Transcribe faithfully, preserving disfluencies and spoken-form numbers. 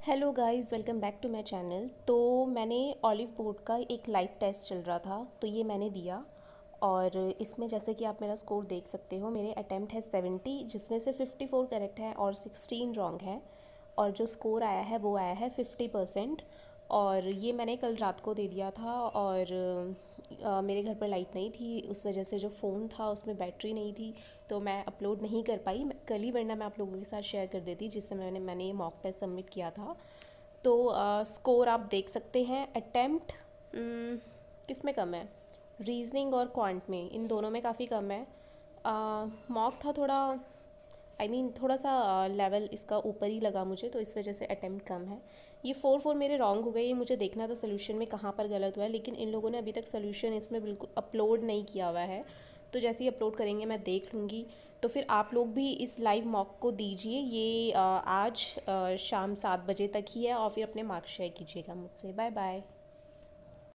Hello guys, welcome back to my channel. तो मैंने olive board का एक लाइव टेस्ट चल रहा था, तो ये मैंने दिया। और इसमें जैसे कि आप मेरा स्कोर देख सकते हो, मेरे अटैम्प्ट है सेवेंटी, जिसमें से फिफ्टी फोर करेक्ट है और सिक्सटीन रॉन्ग है। और जो स्कोर आया है वो आया है फिफ्टी परसेंट। और ये मैंने कल रात को दे दिया था। और अ, मेरे घर पर लाइट नहीं थी, उस वजह से जो फ़ोन था उसमें बैटरी नहीं थी, तो मैं अपलोड नहीं कर पाई। मैं कल ही, वरना मैं आप लोगों के साथ शेयर कर देती जिससे मैंने मैंने ये मॉक टेस्ट सबमिट किया था। तो स्कोर आप देख सकते हैं। अटेम्प्ट किस में कम है? रीजनिंग और क्वांट में, इन दोनों में काफ़ी कम है। मॉक था थोड़ा, आई I मीन mean, थोड़ा सा लेवल इसका ऊपर ही लगा मुझे, तो इस वजह से अटेम्प्ट कम है। ये फोर फोर मेरे रॉन्ग हो गए। ये मुझे देखना था सोल्यूशन में कहाँ पर गलत हुआ है, लेकिन इन लोगों ने अभी तक सोल्यूशन इसमें बिल्कुल अपलोड नहीं किया हुआ है। तो जैसे ही अपलोड करेंगे मैं देख लूँगी। तो फिर आप लोग भी इस लाइव मॉक को दीजिए। ये आ, आज आ, शाम सात बजे तक ही है, और फिर अपने मार्क्स शेयर कीजिएगा मुझसे। Bye bye.